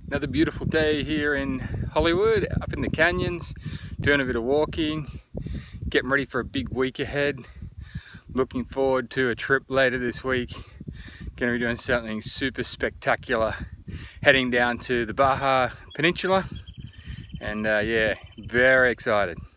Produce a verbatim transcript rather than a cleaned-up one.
Another beautiful day here in Hollywood, up in the canyons, doing a bit of walking, getting ready for a big week ahead. Looking forward to a trip later this week. Going to be doing something super spectacular, heading down to the Baja Peninsula, and uh, yeah, very excited.